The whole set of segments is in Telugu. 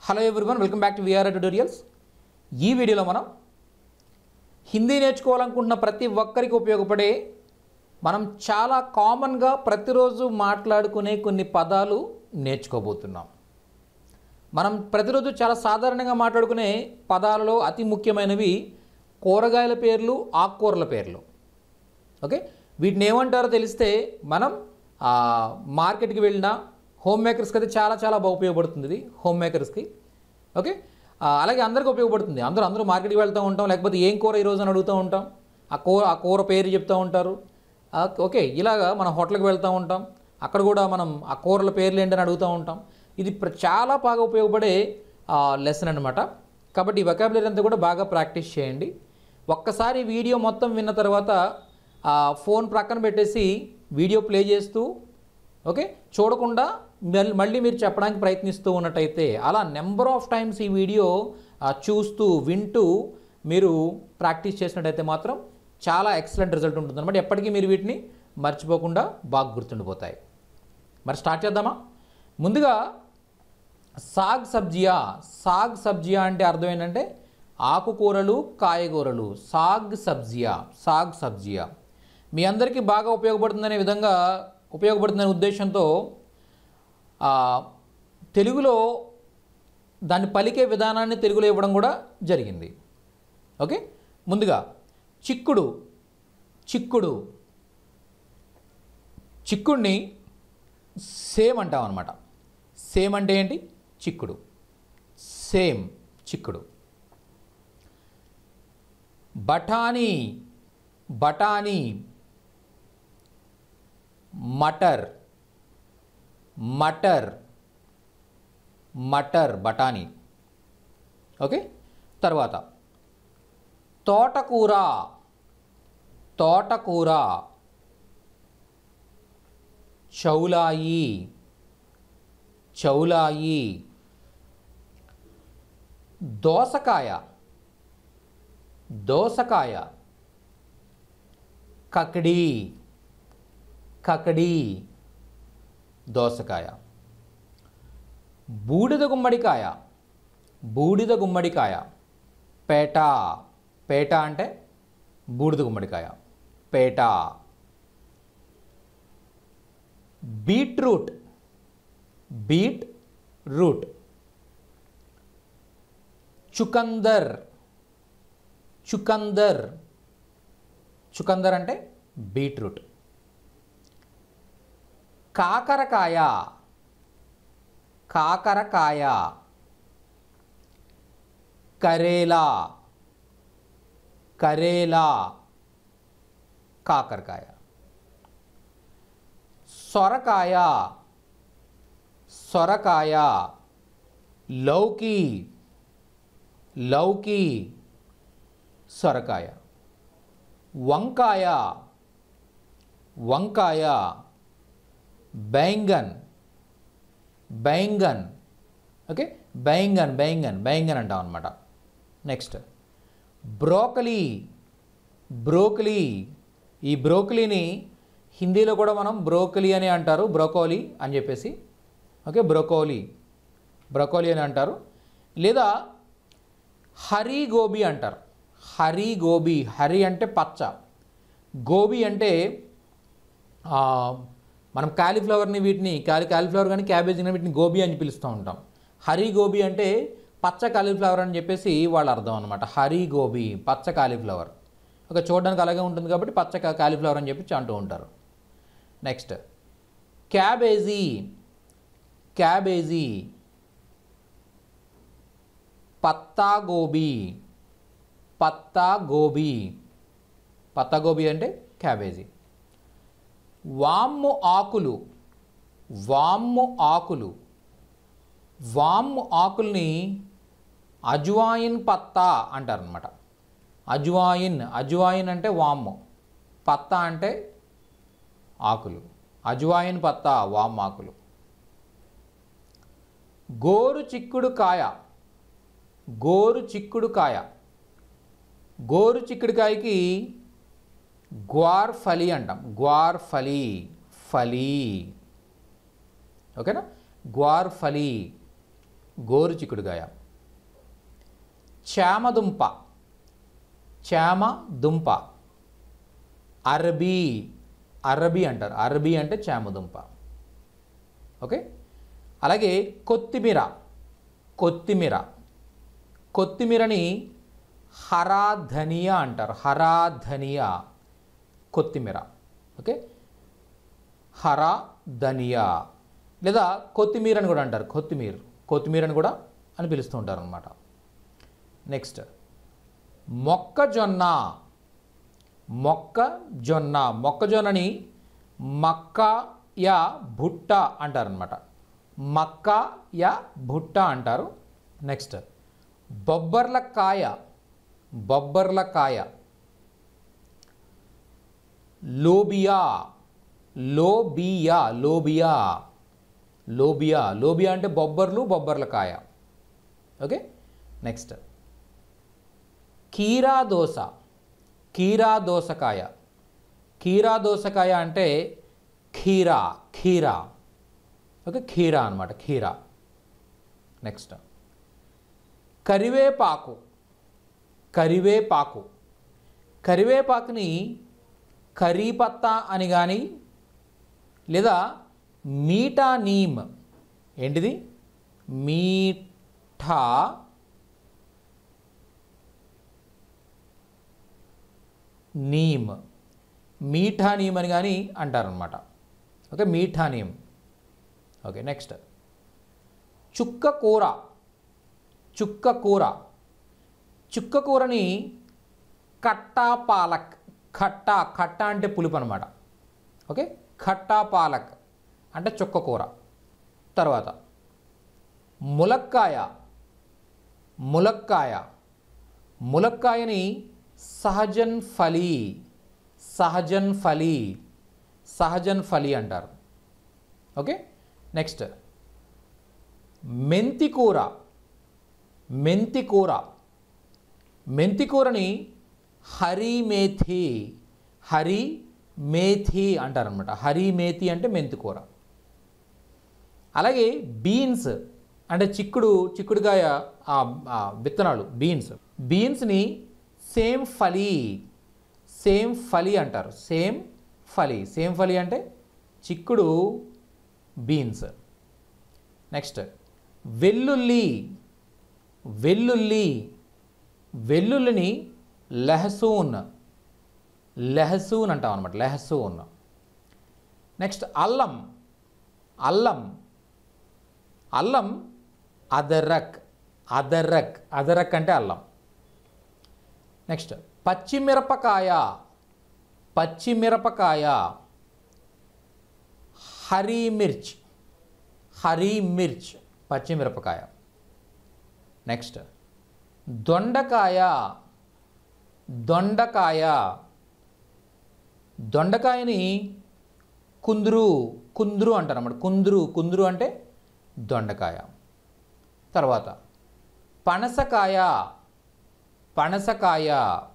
Hello everyone, welcome back to VRR tutorials. ఈ వీడియోలో మనం హిందీ నేర్చుకోవాలనుకుంటున్న ప్రతి ఒక్కరికి ఉపయోగపడే మనం చాలా కామన్గా ప్రతిరోజు మాట్లాడుకునే కొన్ని పదాలు నేర్చుకోబోతున్నాం. మనం ప్రతిరోజు చాలా సాధారణంగా మాట్లాడుకునే పదాలలో అతి ముఖ్యమైనవి కూరగాయల పేర్లు, ఆకుకూరల పేర్లు. ఓకే, వీటిని ఏమంటారో తెలిస్తే మనం మార్కెట్కి వెళ్ళినా హోమ్ మేకర్స్కి అయితే చాలా చాలా బాగా ఉపయోగపడుతుంది. ఇది హోమ్ మేకర్స్కి. ఓకే, అలాగే అందరికీ ఉపయోగపడుతుంది. అందరూ మార్కెట్కి వెళ్తూ ఉంటాం, లేకపోతే ఏం కూర ఈరోజు అని అడుగుతూ ఉంటాం, ఆ కూర పేరు చెప్తూ ఉంటారు. ఓకే, ఇలాగా మనం హోటల్కి వెళ్తూ ఉంటాం, అక్కడ కూడా మనం ఆ కూరల పేర్లు ఏంటని అడుగుతూ ఉంటాం. ఇది చాలా బాగా ఉపయోగపడే లెసన్ అనమాట. కాబట్టి ఈ వొకాబులరీ అంతా కూడా బాగా ప్రాక్టీస్ చేయండి. ఒక్కసారి వీడియో మొత్తం విన్న తర్వాత ఫోన్ ప్రక్కన పెట్టేసి వీడియో ప్లే చేస్తూ ఓకే చూడకుండా మళ్ళీ మీరు చెప్పడానికి ప్రయత్నిస్తూ ఉన్నట్టయితే అలా నెంబర్ ఆఫ్ టైమ్స్ ఈ వీడియో చూస్తూ వింటూ మీరు ప్రాక్టీస్ చేసినట్టయితే మాత్రం చాలా ఎక్సలెంట్ రిజల్ట్ ఉంటుంది అనమాట. ఎప్పటికీ మీరు వీటిని మర్చిపోకుండా బాగా గుర్తుండిపోతాయి. మరి స్టార్ట్ చేద్దామా? ముందుగా సాగ్ సబ్జియా అంటే అర్థం ఏంటంటే ఆకుకూరలు, కాయగూరలు. సాగ్ సబ్జియా మీ అందరికీ బాగా ఉపయోగపడుతుందనే ఉద్దేశంతో తెలుగులో దాన్ని పలికే విధానాన్ని తెలుగులో ఇవ్వడం కూడా జరిగింది. ఓకే, ముందుగా చిక్కుడిని సేమ్ అంటాం అనమాట. సేమ్ అంటే ఏంటి? చిక్కుడు. బఠానీ మటర్ బఠానీ. ఓకే, తర్వాత తోటకూర చౌలాయి. దోసకాయ కకడి దోసకాయ. బూడిద గుమ్మడికాయ పేట అంటే బూడిద గుమ్మడికాయ, పేట. బీట్రూట్ చుకందర్ అంటే బీట్రూట్. కాకరకాయ కరేలా కాకరకాయ. సొరకాయ లౌకి సొరకాయ. వంకాయ బైంగన్. ఓకే, బైంగన్ అంటాం అనమాట. Next broccoli. ఈ బ్రోకలీని హిందీలో కూడా మనం బ్రోకలీ అని అంటారు, బ్రోకోలీ అని చెప్పేసి. ఓకే, బ్రోకోలీ అని అంటారు, లేదా హరీ గోబీ అంటారు. హరి అంటే పచ్చ, గోబీ అంటే మనం కాలీఫ్లవర్ని కాలీఫ్లవర్ కానీ క్యాబేజీ కానీ వీటిని గోబీ అని పిలుస్తూ ఉంటాం. హరీ గోబీ అంటే పచ్చ కాలీఫ్లవర్ అని చెప్పేసి వాళ్ళ అర్థం అనమాట. హరీ గోబీ పచ్చ కాలీఫ్లవర్. ఓకే, చూడడానికి అలాగే ఉంటుంది కాబట్టి పచ్చ కాలీఫ్లవర్ అని చెప్పి అంటూ ఉంటారు. నెక్స్ట్ క్యాబేజీ పత్తాగోబీ అంటే క్యాబేజీ. వామ్ము ఆకుల్ని అజ్వాయిన్ పత్తా అంటారనమాట. అజ్వాయిన్ అంటే వామ్ము, పత్తా అంటే ఆకులు. అజ్వాయిన్ పత్తా, వామ్ ఆకులు. గోరు చిక్కుడుకాయకి గ్వార్ఫలి అంటాం. ఫలి. ఓకేనా, గ్వార్ఫలి. గోరుచిక్కుడుకాయ. చామదుంప, చామదుంప. అరబీ, అరబీ అంటారు. అరబీ అంటే చామదుంప. ఓకే. అలాగే కొత్తిమీర, కొత్తిమీర. కొత్తిమీరని హరా ధనియా అంటారు. హరా ధనియా, కొత్తిమీర. ఓకే. హరా ధనియా లేదా కొత్తిమీర అని కూడా అంటారు. కొత్తిమీర, కొత్తిమీర అని కూడా అని పిలుస్తూ ఉంటారు అన్నమాట. నెక్స్ట్ మొక్కజొన్న, మొక్కజొన్న. మొక్కజొన్నని మక్క యా భుట్ట అంటారనమాట. మక్క యా భుట్ట అంటారు. నెక్స్ట్ బొబ్బర్లకాయ, బొబ్బర్లకాయ. లోబియా, లోబియా, లోబియా, లోబియా. లోబియా అంటే బొబ్బర్లు, బొబ్బర్లకాయ. ఓకే. నెక్స్ట్ కీరా దోస, కీరా దోసకాయ. కీరా దోసకాయ అంటే ఖీరా, ఖీరా. ఓకే, ఖీరా అనమాట, ఖీరా. నెక్స్ట్ కరివేపాకు, కరివేపాకు. కరివేపాకుని కరీపత్తా అని కానీ లేదా మీఠా నీమ్. ఏంటిది? మీఠా నీమ్, మీఠా నీమ్ అని కానీ అంటారనమాట. ఓకే, మీఠా నీమ్. ఓకే. నెక్స్ట్ చుక్క కూర, చుక్క కూర. చుక్క కూరని కట్టా పాలక్. ఖట్టా, ఖట్టా అంటే పులుపు అనమాట. ఓకే, ఖట్టా పాలక్ అంటే చుక్క కూర. తర్వాత ములక్కాయ, ములక్కాయ. ములక్కాయని సహజన్ ఫలీ, సహజన్ ఫలీ, సహజన్ ఫలీ అంటారు. ఓకే. నెక్స్ట్ మెంతికూర, మెంతికూర. మెంతికూరని హరి మేథి, హరి మేథి అంటారనమాట. హరి మేథి అంటే మెంతికూర. అలాగే బీన్స్ అంటే చిక్కుడుకాయ విత్తనాలు, బీన్స్. బీన్స్ని సేమ్ ఫలీ, సేమ్ ఫలీ అంటారు. సేమ్ ఫలీ, సేమ్ ఫలీ అంటే చిక్కుడు, బీన్స్. నెక్స్ట్ వెల్లుల్లి, వెల్లుల్లి. వెల్లుల్లిని లెహసూన్, లెహసూన్ అంటాం అనమాట, లెహసూన్. నెక్స్ట్ అల్లం, అల్లం. అల్లం అదరక్, అదరక్, అదరక్ అంటే అల్లం. నెక్స్ట్ పచ్చిమిరపకాయ, పచ్చిమిరపకాయ. హరీ మిర్చ్, హరీ మిర్చ్, పచ్చిమిరపకాయ. నెక్స్ట్ దొండకాయ, దొండకాయ. దొండకాయని కుందురు, కుందురు అంటారు అన్నమాట. కుందురు, కుందురు అంటే దొండకాయ. తర్వాత పనసకాయ, పనసకాయ.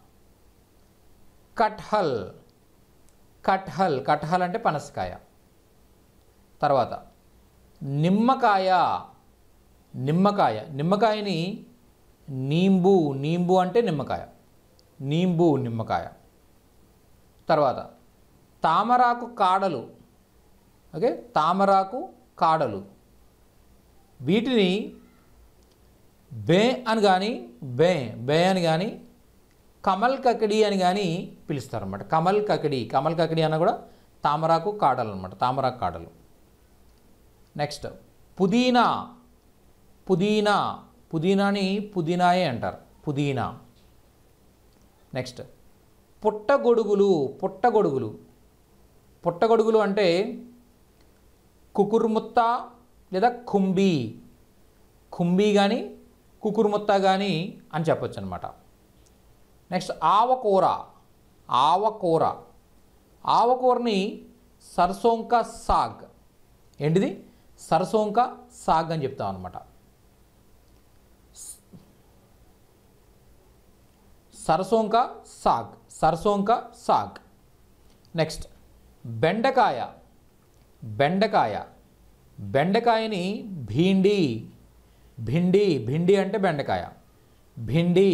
కట్హల్, కట్హల్, కట్హల్ అంటే పనసకాయ. తర్వాత నిమ్మకాయ, నిమ్మకాయ. నిమ్మకాయని నీంబు, నీంబు అంటే నిమ్మకాయ, నీంబు, నిమ్మకాయ. తర్వాత తామరాకు కాడలు. ఓకే, తామరాకు కాడలు. వీటిని బే అని కానీ, బే అని కానీ, కమల్ కకడి అని కానీ పిలుస్తారన్నమాట. కమల్ కకడి, కమల్ కకడి అన్న కూడా తామరాకు కాడలు అనమాట, తామరాకు కాడలు. నెక్స్ట్ పుదీనా, పుదీనా. పుదీనాని పుదీనాయే అంటారు, పుదీనా. నెక్స్ట్ పుట్టగొడుగులు, పుట్టగొడుగులు. పుట్టగొడుగులు అంటే కుకుర్ముత్త లేదా కుంబీ, కుంబీ కానీ కుకుర్ముత్త కానీ అని చెప్పొచ్చు అనమాట. నెక్స్ట్ ఆవకూర, ఆవకూర. ఆవకూరని సర్సోంకా సాగ్. ఏంటిది? సర్సోంకా సాగ్ అని చెప్తాం అనమాట. సరసోంకా సాగ్, సరసోంకా సాగ్. నెక్స్ట్ బెండకాయ, బెండకాయ. బెండకాయని భీండి, భిండి, భిండి అంటే బెండకాయ, భిండి,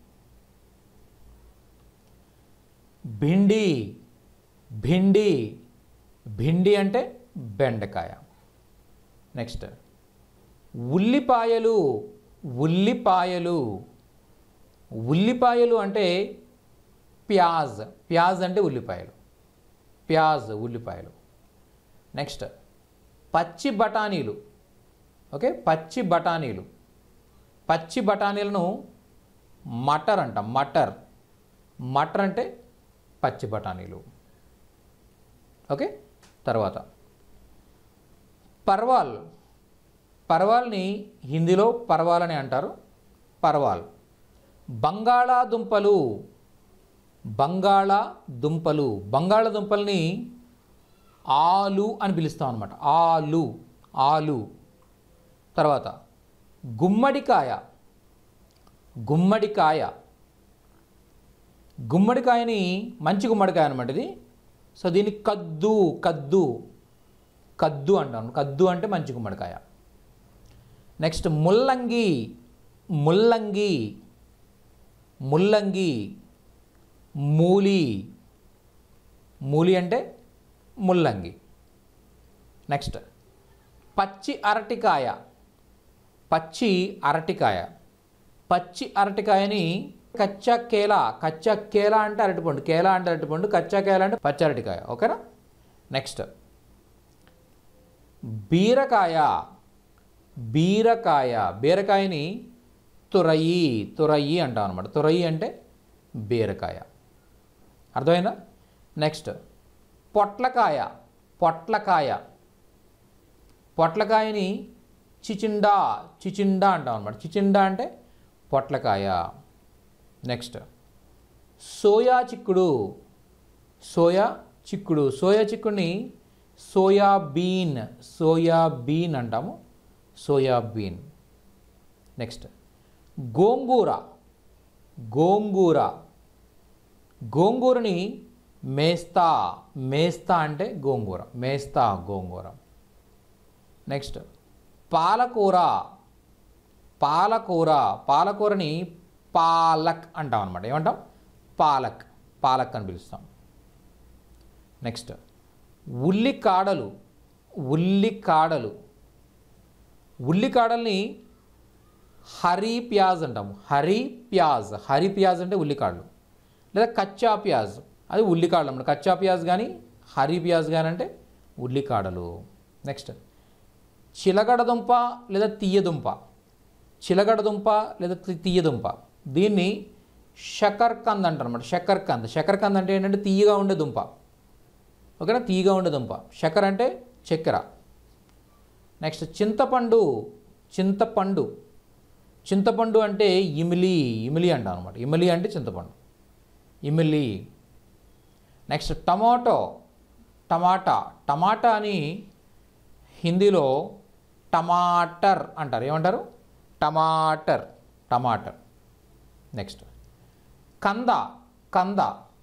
భిండి, భిండి, భిండి అంటే బెండకాయ. నెక్స్ట్ ఉల్లిపాయలు, ఉల్లిపాయలు, ఉల్లిపాయలు అంటే ప్యాజ్, ప్యాజ్ అంటే ఉల్లిపాయలు, ప్యాజ్ ఉల్లిపాయలు. నెక్స్ట్ పచ్చి బఠానీలు. ఓకే, పచ్చి బఠానీలు, పచ్చి బఠానీలను మటర్ అంటాం, మటర్, మటర్ అంటే పచ్చి బఠానీలు. ఓకే, తర్వాత పర్వాల్, పర్వాల్ని హిందీలో పర్వాల్ అని అంటారు, పర్వాల్. బంగాళాదుంపలు, బంగాళాదుంపలు, బంగాళాదుంపల్ని ఆలు అని పిలుస్తాం అన్నమాట, ఆలు, ఆలు. తర్వాత గుమ్మడికాయ, గుమ్మడికాయ, గుమ్మడికాయని మంచి గుమ్మడికాయ అనమాట ఇది. సో దీన్ని కద్దు, కద్దు, కద్దు అంటాను, కద్దు అంటే మంచి గుమ్మడికాయ. నెక్స్ట్ ముల్లంగి, ముల్లంగి, ముల్లంగి, మూలి, మూలి అంటే ముల్లంగి. నెక్స్ట్ పచ్చి అరటికాయ, పచ్చి అరటికాయ, పచ్చి అరటికాయని కచ్చా కేలా, కచ్చా కేలా అంటే అరటిపండు, కేలా అంటే అరటిపండు, కచ్చా కేలా అంటే పచ్చి అరటికాయ. ఓకేనా. నెక్స్ట్ బీరకాయ, బీరకాయ, బీరకాయని తురయి, తురయి అంటాం అనమాట, తురయి అంటే బీరకాయ. అర్థమైందా. నెక్స్ట్ పొట్లకాయ, పొట్లకాయ, పొట్లకాయని చిచిండా, చిచిండా అంటాం అనమాట, చిచిండా అంటే పొట్లకాయ. నెక్స్ట్ సోయా చిక్కుడు, సోయా చిక్కుడు, సోయా చిక్కుడిని సోయాబీన్, సోయాబీన్ అంటాము, సోయాబీన్. నెక్స్ట్ గోంగూర, గోంగూర, గోంగూరని మేస్తా, మేస్తా అంటే గోంగూర, మేస్తా గోంగూర. నెక్స్ట్ పాలకూర, పాలకూర, పాలకూరని పాలక్ అంటాం అనమాట, ఏమంటాం పాలక్, పాలక్ అని పిలుస్తాం. నెక్స్ట్ ఉల్లికాడలు, ఉల్లికాడలు, ఉల్లికాడల్ని హరీ ప్యాజ్ అంటాము, హరీ ప్యాజ్, హరీ ప్యాజ్ అంటే ఉల్లికాడలు, లేదా కచ్చా ప్యాజ్ అది ఉల్లికాడలు అన్నమాట, కచ్చా ప్యాజ్ కానీ హరీ ప్యాజ్ కానీ అంటే ఉల్లికాడలు. నెక్స్ట్ చిలగడదుంప లేదా తీయదుంప, చిలగడదుంప లేదా తీయదుంప, దీన్ని షకర్కంద్ అంటారు అన్నమాట, షకర్కంద్. షకర్కంద్ అంటే ఏంటంటే తీయగా ఉండే దుంప. ఓకేనా, తీయగా ఉండే దుంప. షకర్ అంటే చక్కెర. నెక్స్ట్ చింతపండు, చింతపండు, చింతపండు అంటే ఇమిలి, ఇమిలి అంటాం అనమాట, ఇమిలి అంటే చింతపండు, ఇమిలి. నెక్స్ట్ టమాటో, టమాటా, టమాటా అని హిందీలో టమాటర్ అంటారు, ఏమంటారు టమాటర్, టమాటర్. నెక్స్ట్ కంద, కంద,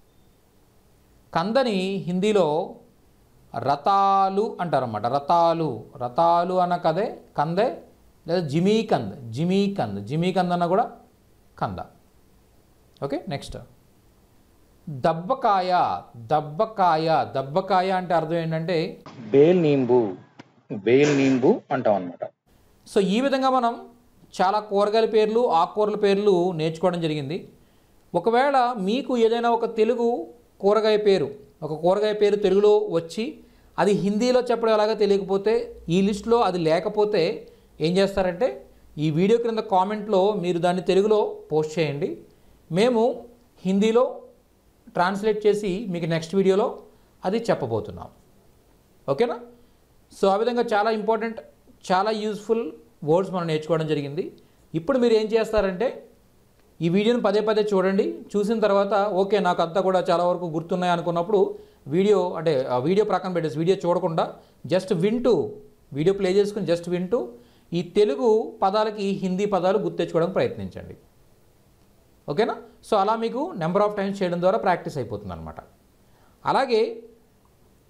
కందని హిందీలో రతాలు అంటారన్నమాట, రతాలు, రతాలు అన్న కదే కందే, లేదా జిమీకంద్, జిమీకంద్, జిమీకంద్ అన్న కూడా కంద. ఓకే. నెక్స్ట్ దబ్బకాయ, దబ్బకాయ, దబ్బకాయ అంటే అర్థం ఏంటంటే బేల్ నీంబు, బేల్ నీంబు అంటాం అనమాట. సో ఈ విధంగా మనం చాలా కూరగాయల పేర్లు, ఆకుకూరల పేర్లు నేర్చుకోవడం జరిగింది. ఒకవేళ మీకు ఏదైనా ఒక తెలుగు కూరగాయ పేరు, ఒక కూరగాయ పేరు తెలుగులో వచ్చి అది హిందీలో చెప్పడం ఎలాగో తెలియకపోతే, ఈ లిస్టులో అది లేకపోతే ఏం చేస్తారంటే ఈ వీడియో క్రింద కామెంట్లో మీరు దాన్ని తెలుగులో పోస్ట్ చేయండి, మేము హిందీలో ట్రాన్స్లేట్ చేసి మీకు నెక్స్ట్ వీడియోలో అది చెప్పబోతున్నాం. ఓకేనా. సో ఆ విధంగా చాలా ఇంపార్టెంట్, చాలా యూజ్ఫుల్ వర్డ్స్ మనం నేర్చుకోవడం జరిగింది. ఇప్పుడు మీరు ఏం చేస్తారంటే ఈ వీడియోని పదే పదే చూడండి, చూసిన తర్వాత ఓకే నాకు అంతా కూడా చాలా వరకు గుర్తున్నాయి అనుకున్నప్పుడు వీడియో అంటే వీడియో ప్రక్కన పెట్టేసి వీడియో చూడకుండా జస్ట్ వింటూ, వీడియో ప్లే చేసుకుని జస్ట్ వింటూ ఈ తెలుగు పదాలకి హిందీ పదాలు గుర్తెచ్చుకోవడానికి ప్రయత్నించండి. ఓకేనా. సో అలా మీకు నెంబర్ ఆఫ్ టైమ్స్ చేయడం ద్వారా ప్రాక్టీస్ అయిపోతుంది అనమాట. అలాగే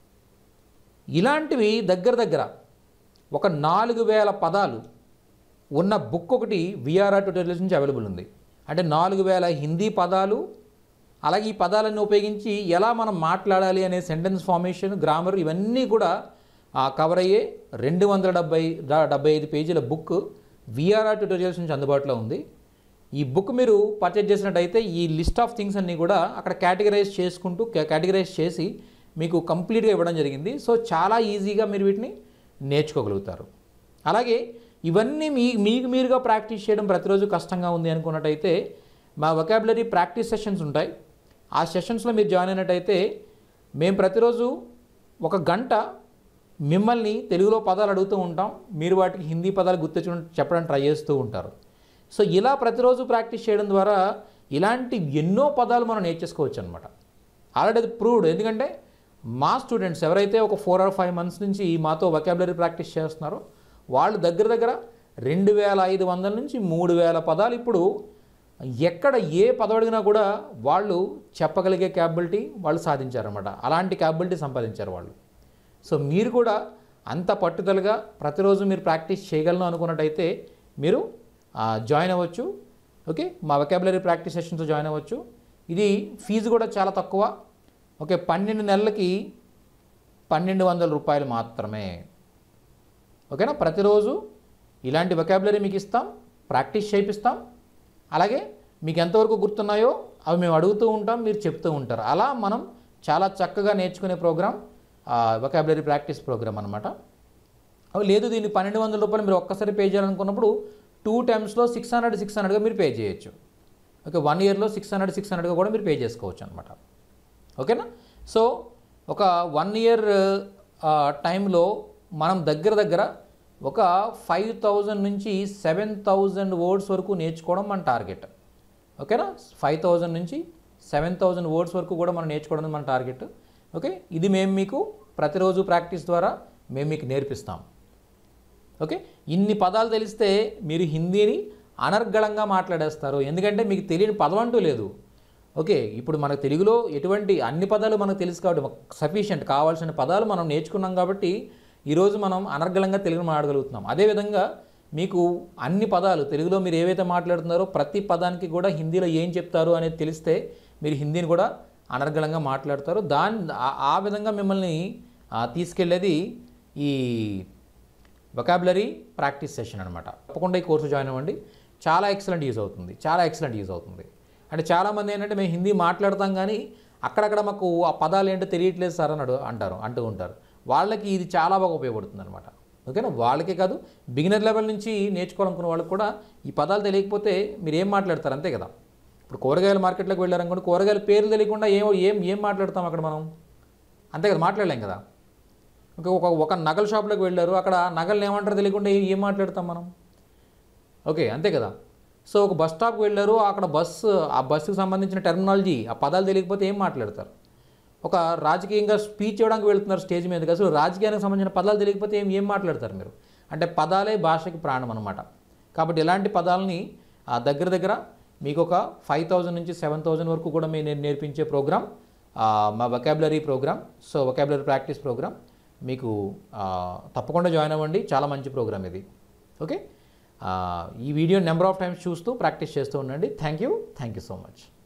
ఇలాంటివి దగ్గర దగ్గర ఒక 4000 పదాలు ఉన్న బుక్ ఒకటి విఆర్ఆర్ ట్యుటోరియల్స్ నుంచి అవైలబుల్ ఉంది. అంటే 4000 హిందీ పదాలు, అలాగే ఈ పదాలను ఉపయోగించి ఎలా మనం మాట్లాడాలి అనే సెంటెన్స్ ఫార్మేషన్, గ్రామర్ ఇవన్నీ కూడా కవర్ అయ్యే 275 పేజీల బుక్ విఆర్ఆర్ ట్యుటోరియల్స్ నుంచి అందుబాటులో ఉంది. ఈ బుక్ మీరు పర్చేజ్ చేసినట్టయితే ఈ లిస్ట్ ఆఫ్ థింగ్స్ అన్నీ కూడా అక్కడ కేటగిరైజ్ చేసి మీకు కంప్లీట్గా ఇవ్వడం జరిగింది. సో చాలా ఈజీగా మీరు వీటిని నేర్చుకోగలుగుతారు. అలాగే ఇవన్నీ మీకు మీరుగా ప్రాక్టీస్ చేయడం ప్రతిరోజు కష్టంగా ఉంది అనుకున్నట్టయితే మా వొకాబులరీ ప్రాక్టీస్ సెషన్స్ ఉంటాయి. ఆ సెషన్స్లో మీరు జాయిన్ అయినట్టయితే మేము ప్రతిరోజు 1 గంట మిమ్మల్ని తెలుగులో పదాలు అడుగుతూ ఉంటాం. మీరు వాటికి హిందీ పదాలు చెప్పడానికి ట్రై చేస్తూ ఉంటారు. సో ఇలా ప్రతిరోజు ప్రాక్టీస్ చేయడం ద్వారా ఇలాంటి ఎన్నో పదాలు మనం నేర్చేసుకోవచ్చు అనమాట. ఆల్రెడీ అది ప్రూవ్డ్. ఎందుకంటే మా స్టూడెంట్స్ ఎవరైతే ఒక 4 or 5 months నుంచి మాతో వొకాబులరీ ప్రాక్టీస్ చేస్తున్నారో వాళ్ళు దగ్గర 2500 నుంచి 3000 పదాలు ఇప్పుడు ఎక్కడ ఏ పదం అడిగినా కూడా వాళ్ళు చెప్పగలిగే క్యాపబిలిటీ వాళ్ళు సాధించారన్నమాట. అలాంటి క్యాపబిలిటీ సంపాదించారు వాళ్ళు. సో మీరు కూడా అంత పట్టుదలగా ప్రతిరోజు మీరు ప్రాక్టీస్ చేయగలను అనుకున్నట్టయితే మీరు జాయిన్ అవ్వచ్చు. ఓకే, మా వొకాబులరీ ప్రాక్టీస్ సెషన్తో జాయిన్ అవ్వచ్చు. ఇది ఫీజు కూడా చాలా తక్కువ. ఓకే, 12 నెలలకి 1200 రూపాయలు మాత్రమే. ఓకేనా, ప్రతిరోజు ఇలాంటి వొకాబులరీ మీకు ఇస్తాం, ప్రాక్టీస్ చేయిస్తాం. అలాగే మీకు ఎంతవరకు గుర్తున్నాయో అవి మేము అడుగుతూ ఉంటాం, మీరు చెప్తూ ఉంటారు. అలా మనం చాలా చక్కగా నేర్చుకునే ప్రోగ్రామ్ వొకాబులరీ ప్రాక్టీస్ ప్రోగ్రామ్ అనమాట. లేదు దీన్ని 1200 రూపాయలు మీరు ఒక్కసారి పే చేయాలనుకున్నప్పుడు 2 times 600గా మీరు పే చేయొచ్చు. ఓకే, 1 yearలో 600గా కూడా మీరు పే చేసుకోవచ్చు అనమాట. ఓకేనా. సో ఒక 1 year టైంలో మనం దగ్గర ఒక 5000 నుంచి 7000 words వరకు నేర్చుకోవడం మన టార్గెట్. ఓకేనా, 5000 నుంచి 7000 words వరకు కూడా మనం నేర్చుకోవడం మన టార్గెట్. ఓకే, ఇది మేము మీకు ప్రతిరోజు ప్రాక్టీస్ ద్వారా మేము మీకు నేర్పిస్తాం. ఓకే, ఇన్ని పదాలు తెలిస్తే మీరు హిందీని అనర్గళంగా మాట్లాడేస్తారు. ఎందుకంటే మీకు తెలియని పదం అంటూ లేదు. ఓకే, ఇప్పుడు మన తెలుగులో ఎటువంటి అన్ని పదాలు మనకు తెలుసు కాబట్టి సఫిషియంట్ కావాల్సిన పదాలు మనం నేర్చుకున్నాం కాబట్టి ఈరోజు మనం అనర్గళంగా తెలుగును మాట్లాడగలుగుతున్నాం. అదేవిధంగా మీకు అన్ని పదాలు తెలుగులో మీరు ఏవైతే మాట్లాడుతున్నారో ప్రతి పదానికి కూడా హిందీలో ఏం చెప్తారు అనేది తెలిస్తే మీరు హిందీని కూడా అనర్గళంగా మాట్లాడతారు. ఆ విధంగా మిమ్మల్ని తీసుకెళ్ళేది ఈ వొకాబులరీ ప్రాక్టీస్ సెషన్ అనమాట. తప్పకుండా ఈ కోర్సు జాయిన్ అవ్వండి. చాలా ఎక్సలెంట్ యూజ్ అవుతుంది. అంటే చాలామంది ఏంటంటే మేము హిందీ మాట్లాడతాం కానీ అక్కడక్కడ మాకు ఆ పదాలు ఏంటో తెలియట్లేదు సార్ అని అంటూ ఉంటారు. వాళ్ళకి ఇది చాలా బాగా ఉపయోగపడుతుంది అనమాట. ఓకేనా, వాళ్ళకే కాదు బిగినర్ లెవెల్ నుంచి నేర్చుకోవాలనుకున్న వాళ్ళకి కూడా ఈ పదాలు తెలియకపోతే మీరు ఏం మాట్లాడతారు, అంతే కదా. ఇప్పుడు కూరగాయల మార్కెట్లోకి వెళ్ళారనుకోండి, కూరగాయల పేర్లు తెలియకుండా ఏం మాట్లాడతాం అక్కడ మనం, అంతే కదా, మాట్లాడలేం కదా. ఒక నగల షాప్లోకి వెళ్ళారు, అక్కడ నగలను ఏమంటారో తెలియకుండా ఏం మాట్లాడతాం మనం, ఓకే, అంతే కదా. సో ఒక బస్ స్టాప్కి వెళ్ళారు, అక్కడ బస్సుకు సంబంధించిన టెర్మినాలజీ ఆ పదాలు తెలియకపోతే ఏం మాట్లాడతారు. ఒక రాజకీయంగా స్పీచ్ ఇవ్వడానికి వెళ్తున్నారు స్టేజ్ మీదకి, అసలు రాజకీయానికి సంబంధించిన పదాలు తెలియకపోతే ఏం మాట్లాడతారు మీరు. అంటే పదాలే భాషకి ప్రాణం అనమాట. కాబట్టి ఇలాంటి పదాలని దగ్గర మీకు ఒక 5000 నుంచి 7000 వరకు కూడా నేను నేర్పించే ప్రోగ్రామ్ మా vocabulary programme. So vocabulary practice programme మీకు తప్పకుండా జాయిన్ అవ్వండి. చాలా మంచి ప్రోగ్రామ్ ఇది. ఓకే, ఈ వీడియో నెంబర్ ఆఫ్ టైమ్స్ చూస్తూ ప్రాక్టీస్ చేస్తూ ఉండండి. Thank you so much.